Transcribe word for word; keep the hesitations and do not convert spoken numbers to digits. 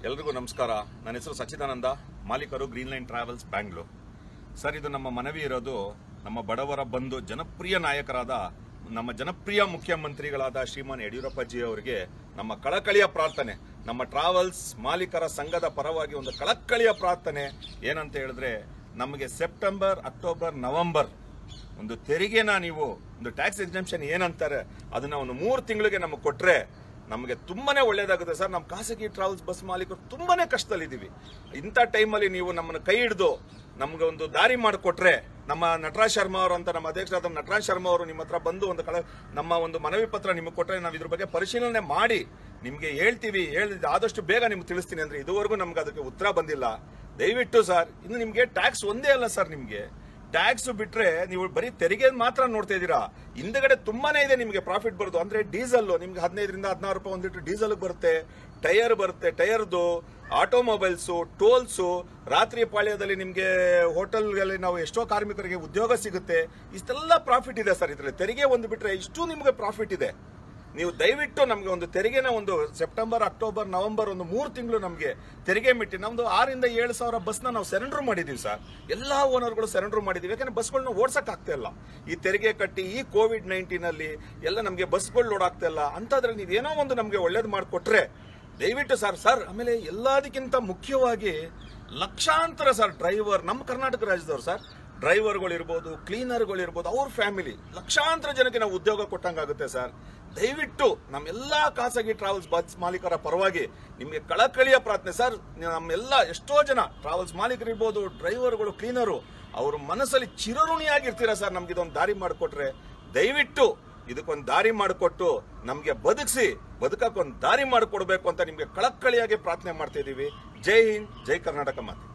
ಎಲ್ರಿಗೂ ನಮಸ್ಕಾರ. ನನ್ನ ಹೆಸರು ಸಚ್ಚಿದಾನಂದ, ಮಾಲೀಕರು green line travels Bangalore. Sir, ಇದು ನಮ್ಮ ಮನವಿ ಇರೋದು ನಮ್ಮ ಬಡವರ ಬಂಧು ಜನಪ್ರಿಯ ನಾಯಕರಾದ ನಮ್ಮ ಜನಪ್ರಿಯ ಮುಖ್ಯಮಂತ್ರಿಗಳಾದ ಶ್ರೀಮಾನ್ ಯಡಿಯೂರಪ್ಪಾಜಿ ಅವರಿಗೆ ನಮ್ಮ ಕಳಕಳಿಯ ಪ್ರಾರ್ಥನೆ, ನಮ್ಮ ಟ್ರಾವೆಲ್ಸ್ ಮಾಲೀಕರ ಸಂಘದ ಪರವಾಗಿ ಒಂದು ಕಳಕಳಿಯ ಪ್ರಾರ್ಥನೆ ಏನಂತ ಹೇಳಿದ್ರೆ, ನಮಗೆ ಸೆಪ್ಟೆಂಬರ್, ಅಕ್ಟೋಬರ್, ನವೆಂಬರ್ ಒಂದು ತೆರಿಗೆನ ನೀವು ಒಂದು ಟ್ಯಾಕ್ಸ್ ಎಕ್ಸೆಂಪ್ಷನ್ ಏನಂತಾರೆ ಅದನ್ನ ಒಂದು ಮೂರು ತಿಂಗಳಿಗೆ ನಮಗೆ ಕೊಟ್ರೆ ನಮಗೆ ತುಂಬಾನೇ ಒಳ್ಳೇದಾಗುತ್ತೆ ಸರ್. ನಮ್ಮ ಖಾಸಗಿ ಟ್ರಾವೆಲ್ಸ್ ಬಸ್ ಮಾಲೀಕರು ತುಂಬಾನೇ ಕಷ್ಟದಲ್ಲಿದ್ದೀವಿ. ಇಂಥ ಟೈಮಲ್ಲಿ ನೀವು ನಮ್ಮನ್ನು ಕೈ ಹಿಡಿದು ನಮ್ಗೆ ಒಂದು ದಾರಿ ಮಾಡಿಕೊಟ್ರೆ, ನಮ್ಮ ನಟರಾಜ್ ಶರ್ಮಾ ಅವರು ಅಂತ ನಮ್ಮ ಅಧ್ಯಕ್ಷರಾದ ನಟರಾಜ್ ಶರ್ಮಾ ಅವರು ನಿಮ್ಮ ಹತ್ರ ಬಂದು ಒಂದು ಕಳ ನಮ್ಮ ಒಂದು ಮನವಿ ಪತ್ರ ನಿಮಗೆ ಕೊಟ್ಟರೆ ನಾವು ಇದ್ರ ಬಗ್ಗೆ ಪರಿಶೀಲನೆ ಮಾಡಿ ನಿಮಗೆ ಹೇಳ್ತೀವಿ, ಹೇಳಿದ ಆದಷ್ಟು ಬೇಗ ನಿಮ್ಗೆ ತಿಳಿಸ್ತೀನಿ ಅಂದ್ರೆ ಇದುವರೆಗೂ ನಮ್ಗೆ ಅದಕ್ಕೆ ಉತ್ತರ ಬಂದಿಲ್ಲ. ದಯವಿಟ್ಟು ಸರ್, ಇನ್ನು ನಿಮಗೆ ಟ್ಯಾಕ್ಸ್ ಒಂದೇ ಅಲ್ಲ ಸರ್, ನಿಮಗೆ ಟ್ಯಾಕ್ಸ್ ಬಿಟ್ರೆ ನೀವು ಬರೀ ತೆರಿಗೆ ಮಾತ್ರ ನೋಡ್ತಾ ಇದ್ದೀರಾ. ಹಿಂದಗಡೆ ತುಂಬಾನೇ ಇದೆ ನಿಮಗೆ ಪ್ರಾಫಿಟ್ ಬರೋದು. ಅಂದ್ರೆ ಡೀಸೆಲ್ ನಿಮ್ಗೆ ಹದಿನೈದರಿಂದ ಹದಿನಾರು ರೂಪಾಯಿ ಒಂದು ಲೀಟರ್ ಡೀಸೆಲ್ ಬರುತ್ತೆ, ಟೈರ್ ಬರುತ್ತೆ, ಟೈರ್ದು, ಆಟೋಮೊಬೈಲ್ಸು, ಟೋಲ್ಸು, ರಾತ್ರಿ ಪಾಳ್ಯದಲ್ಲಿ ನಿಮಗೆ ಹೋಟೆಲ್ಗಳಲ್ಲಿ ನಾವು ಎಷ್ಟೋ ಕಾರ್ಮಿಕರಿಗೆ ಉದ್ಯೋಗ ಸಿಗುತ್ತೆ. ಇಷ್ಟೆಲ್ಲ ಪ್ರಾಫಿಟ್ ಇದೆ ಸರ್. ಇದರಲ್ಲಿ ತೆರಿಗೆ ಒಂದು ಬಿಟ್ರೆ ಇಷ್ಟು ನಿಮಗೆ ಪ್ರಾಫಿಟ್ ಇದೆ. ನೀವು ದಯವಿಟ್ಟು ನಮಗೆ ಒಂದು ತೆರಿಗೆನ ಒಂದು ಸೆಪ್ಟೆಂಬರ್, ಅಕ್ಟೋಬರ್, ನವೆಂಬರ್ ಒಂದು ಮೂರು ತಿಂಗಳು ನಮಗೆ ತೆರಿಗೆ ಮಿಟ್ಟಿ ನಮ್ದು ಆರಿಂದ ಏಳು ಸಾವಿರ ಬಸ್ನ ನಾವು ಸರೆಂಡರ್ ಮಾಡಿದೀವಿ ಸರ್. ಎಲ್ಲಾ ಓನರ್ಗಳು ಸರೆಂಡರ್ ಮಾಡಿದೀವಿ. ಯಾಕಂದ್ರೆ ಬಸ್ಗಳನ್ನ ಓಡ್ಸಕ್ ಆಗ್ತಾ ಇಲ್ಲ. ಈ ತೆರಿಗೆ ಕಟ್ಟಿ ಈ ಕೋವಿಡ್ ನೈನ್ಟೀನ್ ಅಲ್ಲಿ ಎಲ್ಲ ನಮಗೆ ಬಸ್ಗಳು ಲೋಡ್ ಆಗ್ತಾ ಇಲ್ಲ. ಅಂತದ್ರಲ್ಲಿ ನೀವೇನೋ ಒಂದು ನಮಗೆ ಒಳ್ಳೇದು ಮಾಡಿಕೊಟ್ರೆ ದಯವಿಟ್ಟು ಸರ್. ಸರ್, ಆಮೇಲೆ ಎಲ್ಲದಕ್ಕಿಂತ ಮುಖ್ಯವಾಗಿ ಲಕ್ಷಾಂತರ ಸರ್ ಡ್ರೈವರ್ ನಮ್ಮ ಕರ್ನಾಟಕ ರಾಜ್ಯದವ್ರು ಸರ್, ಡ್ರೈವರ್ಗಳಿರ್ಬೋದು, ಕ್ಲೀನರ್ಗಳಿರ್ಬೋದು, ಅವ್ರ ಫ್ಯಾಮಿಲಿ ಲಕ್ಷಾಂತರ ಜನಕ್ಕೆ ನಾವು ಉದ್ಯೋಗ ಕೊಟ್ಟಂಗಾಗುತ್ತೆ ಸರ್. ದಯವಿಟ್ಟು ನಮ್ಮೆಲ್ಲಾ ಖಾಸಗಿ ಟ್ರಾವೆಲ್ಸ್ ಬಸ್ ಮಾಲೀಕರ ಪರವಾಗಿ ನಿಮಗೆ ಕಳಕಳಿಯ ಪ್ರಾರ್ಥನೆ ಸರ್. ನಮ್ಮೆಲ್ಲ ಎಷ್ಟೋ ಜನ ಟ್ರಾವೆಲ್ಸ್ ಮಾಲೀಕರಿರ್ಬೋದು, ಡ್ರೈವರ್ಗಳು, ಕ್ಲೀನರು, ಅವ್ರ ಮನಸ್ಸಲ್ಲಿ ಚಿರಋಣಿಯಾಗಿರ್ತೀರಾ ಸರ್. ನಮ್ಗೆ ಇದೊಂದು ದಾರಿ ಮಾಡಿಕೊಟ್ರೆ ದಯವಿಟ್ಟು ಇದಕ್ಕೊಂದು ದಾರಿ ಮಾಡಿಕೊಟ್ಟು ನಮ್ಗೆ ಬದುಕಿಸಿ ಬದುಕಕ್ಕೊಂದು ದಾರಿ ಮಾಡಿಕೊಡ್ಬೇಕು ಅಂತ ನಿಮ್ಗೆ ಕಳಕಳಿಯಾಗಿ ಪ್ರಾರ್ಥನೆ ಮಾಡ್ತಾ ಇದೀವಿ. ಜೈ ಹಿಂದ್, ಜೈ ಕರ್ನಾಟಕ ಮಾತೆ.